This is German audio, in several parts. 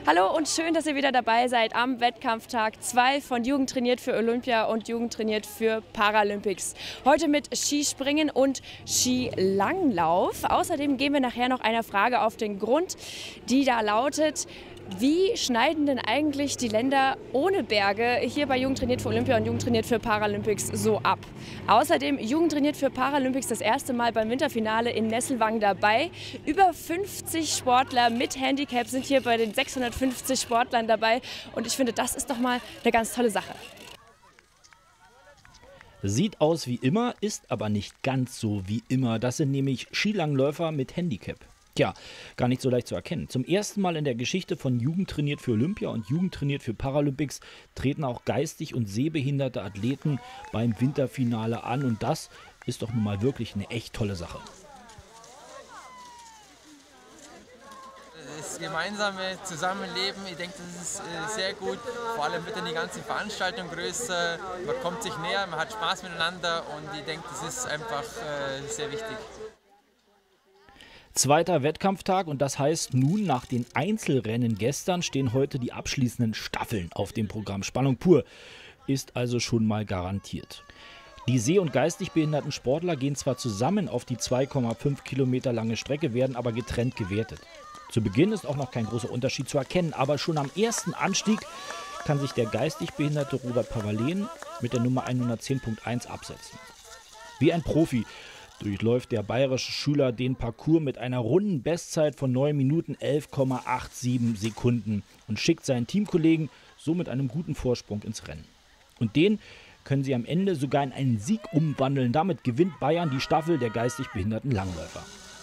Hallo und schön, dass ihr wieder dabei seid am Wettkampftag 2 von Jugend trainiert für Olympia und Jugend trainiert für Paralympics. Heute mit Skispringen und Skilanglauf. Außerdem gehen wir nachher noch einer Frage auf den Grund, die da lautet: Wie schneiden denn eigentlich die Länder ohne Berge hier bei Jugend trainiert für Olympia und Jugend trainiert für Paralympics so ab? Außerdem Jugend trainiert für Paralympics das erste Mal beim Winterfinale in Nesselwang dabei. Über 50 Sportler mit Handicap sind hier bei den 650 Sportlern dabei. Und ich finde, das ist doch mal eine ganz tolle Sache. Sieht aus wie immer, ist aber nicht ganz so wie immer. Das sind nämlich Skilangläufer mit Handicap. Tja, gar nicht so leicht zu erkennen. Zum ersten Mal in der Geschichte von Jugend trainiert für Olympia und Jugend trainiert für Paralympics treten auch geistig und sehbehinderte Athleten beim Winterfinale an. Und das ist doch nun mal wirklich eine echt tolle Sache. Das gemeinsame Zusammenleben, ich denke, das ist sehr gut. Vor allem wird dann die ganze Veranstaltung größer, man kommt sich näher, man hat Spaß miteinander und ich denke, das ist einfach sehr wichtig. Zweiter Wettkampftag und das heißt nun, nach den Einzelrennen gestern stehen heute die abschließenden Staffeln auf dem Programm. Spannung pur ist also schon mal garantiert. Die seh- und geistig behinderten Sportler gehen zwar zusammen auf die 2,5 Kilometer lange Strecke, werden aber getrennt gewertet. Zu Beginn ist auch noch kein großer Unterschied zu erkennen, aber schon am ersten Anstieg kann sich der geistig behinderte Robert Pavalen mit der Nummer 110.1 absetzen. Wie ein Profi durchläuft der bayerische Schüler den Parcours mit einer runden Bestzeit von 9 Minuten 11,87 Sekunden und schickt seinen Teamkollegen so mit einem guten Vorsprung ins Rennen. Und den können sie am Ende sogar in einen Sieg umwandeln. Damit gewinnt Bayern die Staffel der geistig behinderten Langläufer.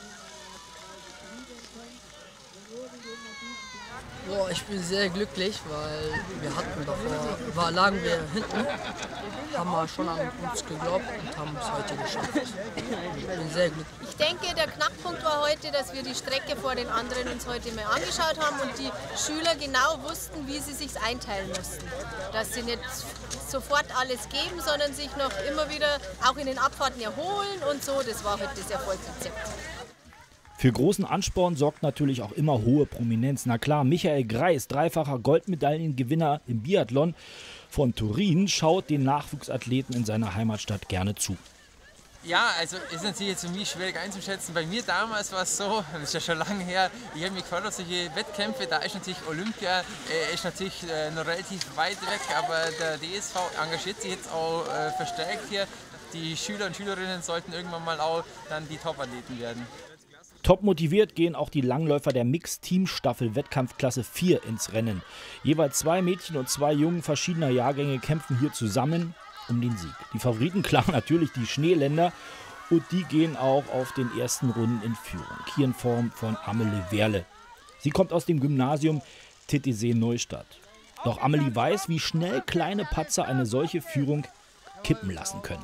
Boah, ich bin sehr glücklich, weil wir hatten davor, lagen wir hinten, haben wir schon an uns geglaubt und haben es heute geschafft. Ich bin sehr glücklich. Ich denke, der Knackpunkt war heute, dass wir die Strecke vor den anderen uns heute mal angeschaut haben und die Schüler genau wussten, wie sie sich einteilen mussten. Dass sie nicht sofort alles geben, sondern sich noch immer wieder auch in den Abfahrten erholen und so. Das war heute das Erfolgsrezept. Für großen Ansporn sorgt natürlich auch immer hohe Prominenz. Na klar, Michael Greis, dreifacher Goldmedaillengewinner im Biathlon von Turin, schaut den Nachwuchsathleten in seiner Heimatstadt gerne zu. Ja, also ist natürlich jetzt für mich schwierig einzuschätzen. Bei mir damals war es so, das ist ja schon lange her, ich habe mich gefreut auf solche Wettkämpfe, da ist natürlich Olympia, ist natürlich noch relativ weit weg, aber der DSV engagiert sich jetzt auch verstärkt hier. Die Schüler und Schülerinnen sollten irgendwann mal auch dann die Top-Athleten werden. Top motiviert gehen auch die Langläufer der Mixed-Team-Staffel Wettkampfklasse 4 ins Rennen. Jeweils 2 Mädchen und 2 Jungen verschiedener Jahrgänge kämpfen hier zusammen um den Sieg. Die Favoriten, klar, natürlich die Schneeländer, und die gehen auch auf den ersten Runden in Führung. Hier in Form von Amelie Werle. Sie kommt aus dem Gymnasium Titisee-Neustadt. Doch Amelie weiß, wie schnell kleine Patzer eine solche Führung kippen lassen können.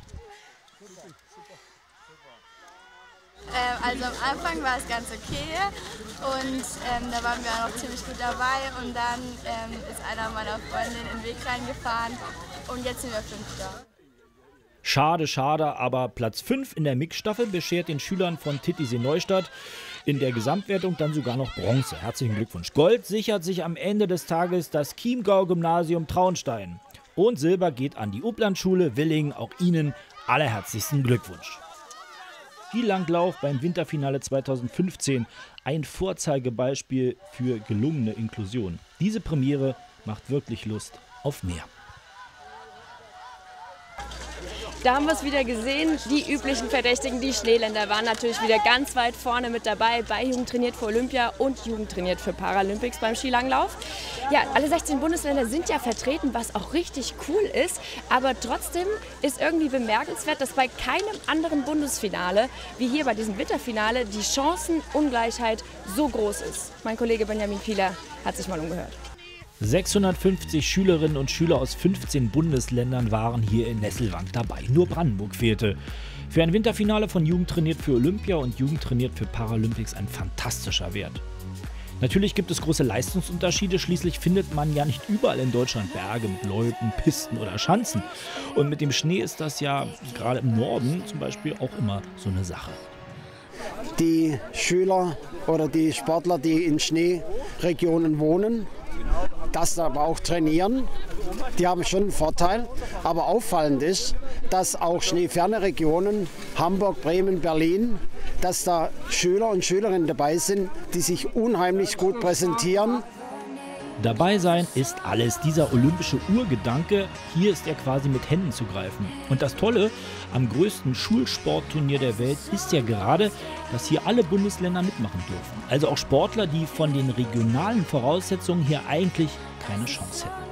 Also am Anfang war es ganz okay und da waren wir auch noch ziemlich gut dabei und dann ist einer meiner Freundinnen in den Weg reingefahren und jetzt sind wir Fünfter. Schade, schade, aber Platz 5 in der Mixstaffel beschert den Schülern von Titisee-Neustadt in der Gesamtwertung dann sogar noch Bronze. Herzlichen Glückwunsch. Gold sichert sich am Ende des Tages das Chiemgau-Gymnasium Traunstein. Und Silber geht an die Uplandschule Willingen. Auch Ihnen allerherzlichsten Glückwunsch. Skilanglauf beim Winterfinale 2015, ein Vorzeigebeispiel für gelungene Inklusion. Diese Premiere macht wirklich Lust auf mehr. Da haben wir es wieder gesehen, die üblichen Verdächtigen, die Schneeländer waren natürlich wieder ganz weit vorne mit dabei bei Jugend trainiert für Olympia und Jugend trainiert für Paralympics beim Skilanglauf. Ja, alle 16 Bundesländer sind ja vertreten, was auch richtig cool ist, aber trotzdem ist irgendwie bemerkenswert, dass bei keinem anderen Bundesfinale, wie hier bei diesem Winterfinale, die Chancenungleichheit so groß ist. Mein Kollege Benjamin Pieler hat sich mal umgehört. 650 Schülerinnen und Schüler aus 15 Bundesländern waren hier in Nesselwang dabei. Nur Brandenburg fehlte. Für ein Winterfinale von Jugend trainiert für Olympia und Jugend trainiert für Paralympics ein fantastischer Wert. Natürlich gibt es große Leistungsunterschiede, schließlich findet man ja nicht überall in Deutschland Berge mit Loipen, Pisten oder Schanzen. Und mit dem Schnee ist das ja gerade im Norden zum Beispiel auch immer so eine Sache. Die Schüler oder die Sportler, die in Schnee Regionen wohnen, das aber auch trainieren. Die haben schon einen Vorteil. Aber auffallend ist, dass auch schneeferne Regionen, Hamburg, Bremen, Berlin, dass da Schüler und Schülerinnen dabei sind, die sich unheimlich gut präsentieren. Dabei sein ist alles. Dieser olympische Urgedanke, hier ist er quasi mit Händen zu greifen. Und das Tolle am größten Schulsportturnier der Welt ist ja gerade, dass hier alle Bundesländer mitmachen dürfen. Also auch Sportler, die von den regionalen Voraussetzungen hier eigentlich keine Chance hätten.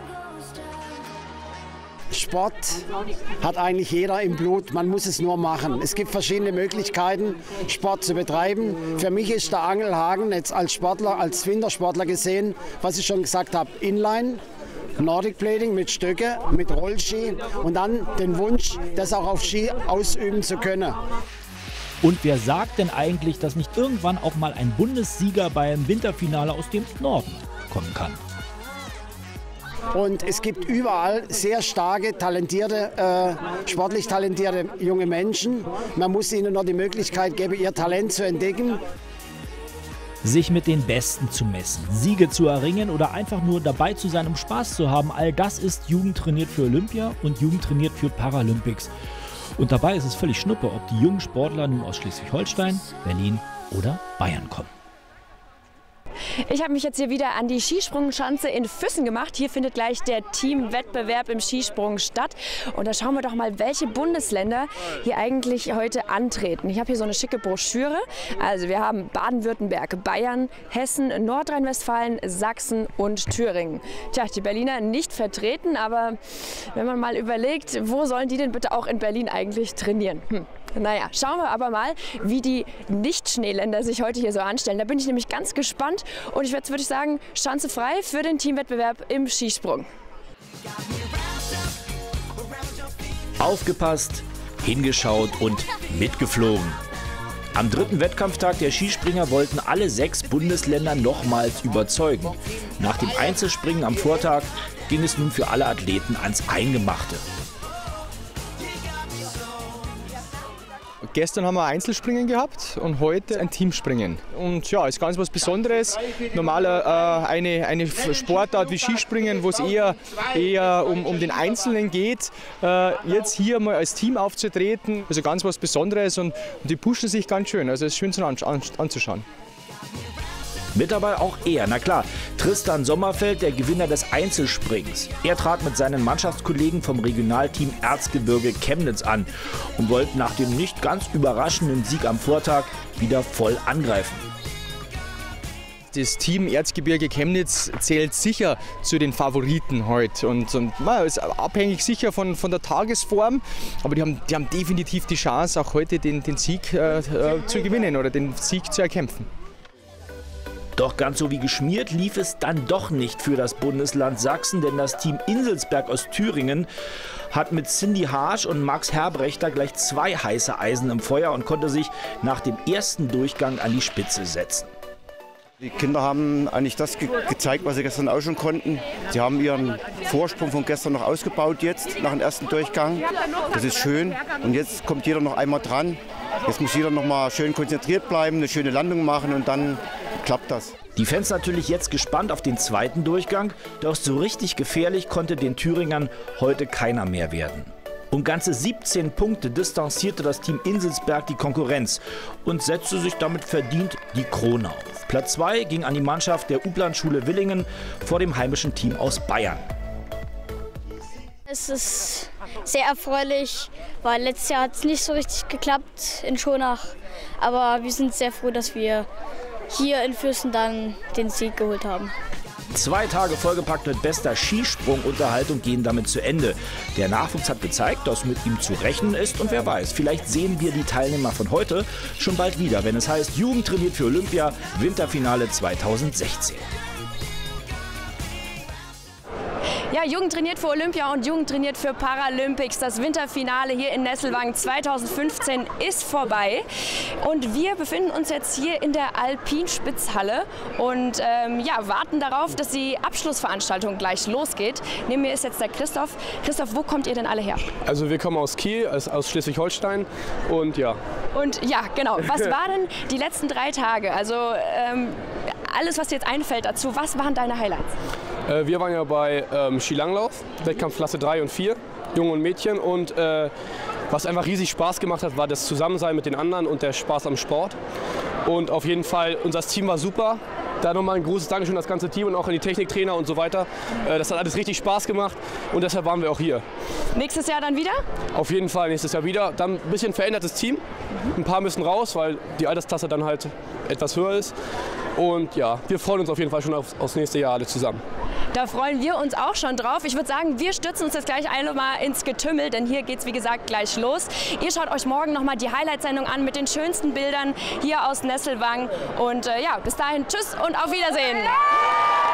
Sport hat eigentlich jeder im Blut, man muss es nur machen. Es gibt verschiedene Möglichkeiten, Sport zu betreiben. Für mich ist der Angelhaken jetzt als Sportler, als Wintersportler gesehen, was ich schon gesagt habe, Inline, Nordic Blading mit Stöcke, mit Rollski und dann den Wunsch, das auch auf Ski ausüben zu können. Und wer sagt denn eigentlich, dass nicht irgendwann auch mal ein Bundessieger beim Winterfinale aus dem Norden kommen kann? Und es gibt überall sehr starke, talentierte, sportlich talentierte junge Menschen. Man muss ihnen nur die Möglichkeit geben, ihr Talent zu entdecken. Sich mit den Besten zu messen, Siege zu erringen oder einfach nur dabei zu sein, um Spaß zu haben, all das ist Jugend trainiert für Olympia und Jugend trainiert für Paralympics. Und dabei ist es völlig schnuppe, ob die jungen Sportler nun aus Schleswig-Holstein, Berlin oder Bayern kommen. Ich habe mich jetzt hier wieder an die Skisprungschanze in Füssen gemacht. Hier findet gleich der Teamwettbewerb im Skisprung statt. Und da schauen wir doch mal, welche Bundesländer hier eigentlich heute antreten. Ich habe hier so eine schicke Broschüre. Also wir haben Baden-Württemberg, Bayern, Hessen, Nordrhein-Westfalen, Sachsen und Thüringen. Tja, die Berliner nicht vertreten, aber wenn man mal überlegt, wo sollen die denn bitte auch in Berlin eigentlich trainieren? Naja, schauen wir aber mal, wie die Nicht-Schneeländer sich heute hier so anstellen. Da bin ich nämlich ganz gespannt und ich würde sagen, Schanze frei für den Teamwettbewerb im Skisprung. Aufgepasst, hingeschaut und mitgeflogen. Am dritten Wettkampftag der Skispringer wollten alle 6 Bundesländer nochmals überzeugen. Nach dem Einzelspringen am Vortag ging es nun für alle Athleten ans Eingemachte. Gestern haben wir Einzelspringen gehabt und heute ein Teamspringen. Und ja, ist ganz was Besonderes. Normal eine Sportart wie Skispringen, wo es eher um den Einzelnen geht. Jetzt hier mal als Team aufzutreten, also ganz was Besonderes und die pushen sich ganz schön. Also es ist schön anzuschauen. Mit dabei auch er, na klar, Tristan Sommerfeld, der Gewinner des Einzelsprings. Er trat mit seinen Mannschaftskollegen vom Regionalteam Erzgebirge Chemnitz an und wollte nach dem nicht ganz überraschenden Sieg am Vortag wieder voll angreifen. Das Team Erzgebirge Chemnitz zählt sicher zu den Favoriten heute und ist abhängig sicher von der Tagesform, aber die haben definitiv die Chance, auch heute den Sieg zu gewinnen oder den Sieg zu erkämpfen. Doch ganz so wie geschmiert lief es dann doch nicht für das Bundesland Sachsen, denn das Team Inselsberg aus Thüringen hat mit Cindy Harsch und Max Herbrechter gleich 2 heiße Eisen im Feuer und konnte sich nach dem ersten Durchgang an die Spitze setzen. Die Kinder haben eigentlich das gezeigt, was sie gestern auch schon konnten. Sie haben ihren Vorsprung von gestern noch ausgebaut jetzt, nach dem ersten Durchgang. Das ist schön und jetzt kommt jeder noch einmal dran. Jetzt muss jeder noch mal schön konzentriert bleiben, eine schöne Landung machen und dann klappt das. Die Fans natürlich jetzt gespannt auf den zweiten Durchgang, doch so richtig gefährlich konnte den Thüringern heute keiner mehr werden. Um ganze 17 Punkte distanzierte das Team Inselsberg die Konkurrenz und setzte sich damit verdient die Krone auf. Platz 2 ging an die Mannschaft der Uplandschule Willingen vor dem heimischen Team aus Bayern. Es ist sehr erfreulich, weil letztes Jahr hat es nicht so richtig geklappt in Schonach. Aber wir sind sehr froh, dass wir hier in Füssen dann den Sieg geholt haben. 2 Tage vollgepackt mit bester Skisprungunterhaltung gehen damit zu Ende. Der Nachwuchs hat gezeigt, dass mit ihm zu rechnen ist und wer weiß, vielleicht sehen wir die Teilnehmer von heute schon bald wieder, wenn es heißt Jugend trainiert für Olympia, Winterfinale 2016. Ja, Jugend trainiert für Olympia und Jugend trainiert für Paralympics. Das Winterfinale hier in Nesselwangen 2015 ist vorbei. Und wir befinden uns jetzt hier in der Alpinspitzhalle und warten darauf, dass die Abschlussveranstaltung gleich losgeht. Neben mir ist jetzt der Christoph. Christoph, wo kommt ihr denn alle her? Also wir kommen aus Kiel, aus Schleswig-Holstein und ja. Und ja, genau. Was waren denn die letzten 3 Tage? Also alles, was dir jetzt einfällt dazu. Was waren deine Highlights? Wir waren ja bei Skilanglauf, Wettkampfklasse 3 und 4, Jungen und Mädchen. Und was einfach riesig Spaß gemacht hat, war das Zusammensein mit den anderen und der Spaß am Sport. Und auf jeden Fall, unser Team war super. Da nochmal ein großes Dankeschön an das ganze Team und auch an die Techniktrainer und so weiter. Das hat alles richtig Spaß gemacht und deshalb waren wir auch hier. Nächstes Jahr dann wieder? Auf jeden Fall nächstes Jahr wieder. Dann ein bisschen verändertes Team. Ein paar müssen raus, weil die Altersklasse dann halt etwas höher ist. Und ja, wir freuen uns auf jeden Fall schon aufs nächste Jahr alle zusammen. Da freuen wir uns auch schon drauf. Ich würde sagen, wir stürzen uns jetzt gleich einmal ins Getümmel, denn hier geht es wie gesagt gleich los. Ihr schaut euch morgen nochmal die Highlight-Sendung an mit den schönsten Bildern hier aus Nesselwang. Und ja, bis dahin, tschüss und auf Wiedersehen.